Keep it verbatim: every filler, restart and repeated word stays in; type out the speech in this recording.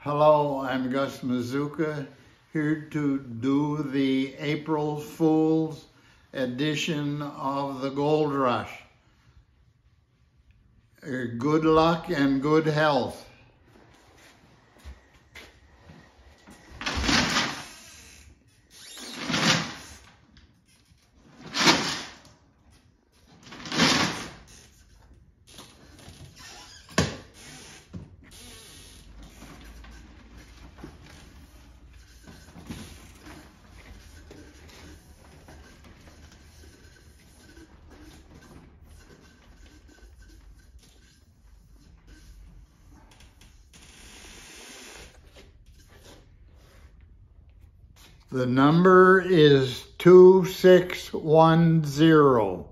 Hello, I'm Gus Mazuka, here to do the April Fool's edition of the Gold Rush. Uh, Good luck and good health. The number is two six one zero.